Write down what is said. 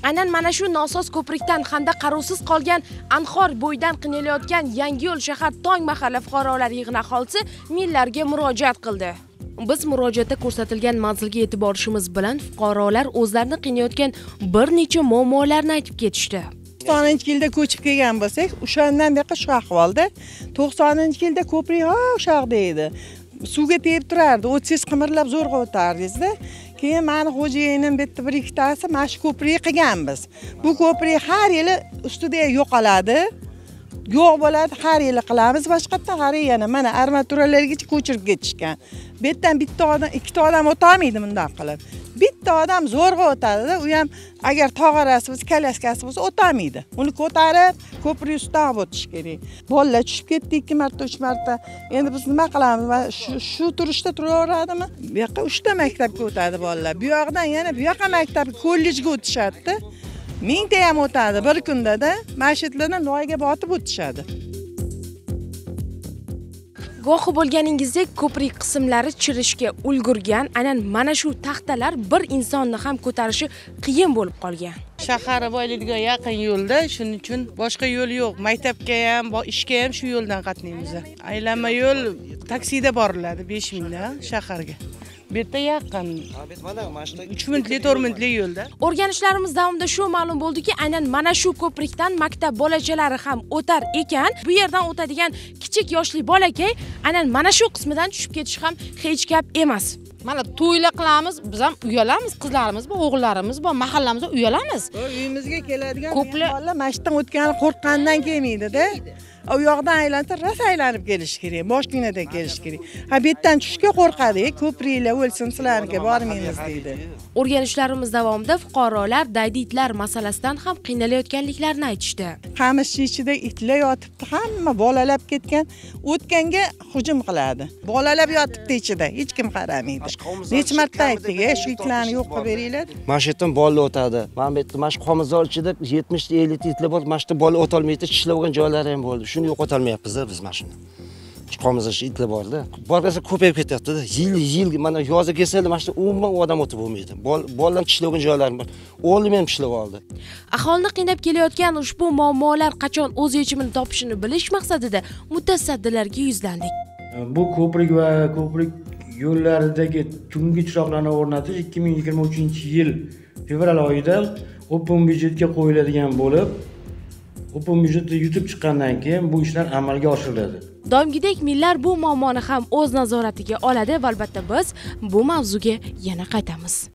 Aynan mana shu nosoz ko'prikdan hamda qarovsiz qolgan Anhor bo'yidan qiynalayotgan Yangiyo'l shahar Tong mahalla fuqarolar yig'ini aholisi millarga murojaat qildi. Biz murojaatda ko'rsatilgan manzilga e'tibor berishimiz bilan fuqarolar o'zlarini qiynayotgan bir necha muammolarni aytib ketishdi. 90-yilda ko'chib kelgan bo'lsak, o'shandan beri shu ahvolda. 90-yilda ko'prik o'shoqda edi. Suvga tegib turardi, o'tsiz qimirlab zo'rg'a o'tardingiz-da. Keyin meni xo'jayinim bitta bir ikkitasi mana shu ko'prikni qilganmiz. Bu ko'prik har yili ustida yo'qoladi. Yo'q bo'ladi, har yili qilamiz, boshqatdan har yana mana armaturalargacha ko'chirib ketishgan. Bu yerdan bitta odam, ikkita odam o'tolmaydi bunday qilib. Bitta odam zo'rg'a o'tadi-da, u ham agar tog'arasi bo'lsa, kalaskasi bo'lsa o'tolmaydi. Uni ko'tarib, ko'prik ustidan o'tish kerak. Bolalar tushib ketdi 2 marta, 3 marta. Endi biz nima qilamiz? Shu turishda turaveradimi? Bu yoqqa 3 ta maktabga o'tadi bolalar. Bu yoqdan yana bu yoqqa maktabga, kollejga o'tishadi-da. 1000 ta ham o'tadi bir kunda-da. Mashitlarni loyga botib o'tishadi. Guvohi bo'lganingizdek, ko'prik qismlari chirishga ulgurgan, aynan mana shu taxtalar bir insonni ham ko'tarishi qiyin bo'lib qolgan. Shahar boyligiga yaqin yo'lda, shuning uchun boshqa yo'l yo'q. Maktabga ham, ishga ham shu yo'ldan qatnaymiz. Aylanma yo'l taksida boriladi 5000 dan shaharga. Bu yerda yaqin. 3 minutlik, 4 minutlik yo'lda. O'rganishlarimiz davomida shu ma'lum bo'ldiki, aynan mana shu ko'prikdan maktab bolachalari ham o'tar ekan. Bu yerdan o'tadigan kichik yoshli bolakay aynan mana shu qismidan tushib ketish ham hech gap emas. Mana to'ylar qilamiz, biz ham uyalamiz, qizlarimiz bor, o'g'illarimiz bor, mahallamizda uyalamiz. Uyimizga keladigan bolalar mashqdan o'tgani qo'rqqandan kelmaydi-da. U yoqdan aylansa, rosa aylanib kelish kerak, Boshkinadan kelish kerak. Ha, bu yerdan tushishga qo'rqadi, ko'priklar o'lsin, sizlarga bormaymiz deydi. O'rganishlarimiz davomida fuqarolar dayditlar masalasidan ham qiynalayotganliklarini aytishdi. Qamishchi ichida itlar yotibdi, hamma bolalab ketgan, o'tganga hujum qiladi. Bolalab yotibdi ichida, hech kim qaramaydi. Necha marta aytdik, shu itlarni yo'q qilib beringlar. Mana shu yerdan bola o'tadi. Mana bu yerda mana shu qomizor ichida 70-50 ta itlar bor, mana shu bola o'tolmaydi, tishlagan joylari ham bo'ldi. Shuni yo'qotolmayapmiz biz mana shuni. Qomizor itlar borda. Borgasa ko'payib ketyapti-da. Yil mana yozga kelsa, mana shu umuman odam o'tib bo'lmaydi. Bolalar tishlagan joylari bor. O'g'lim ham tishlab oldi. Aholini qiynab kelayotgan ushbu muammolar qachon o'z yechimini topishini bilish maqsadida mutasaddilarga yuzlandik. Bu ko'prik va ko'prik yo'llaridagi tungi chiroqlarni o'rnatish 2023-yil fevral oyida o'pin byudjetga qo'yiladigan bo'lib, o'pin byudjetni yutib chiqqandan keyin bu ishlar amalga oshiriladi. Doimgidek millar bu muammoni ham o'z nazoratiga oladi va albatta biz bu mavzuga yana qaytamiz.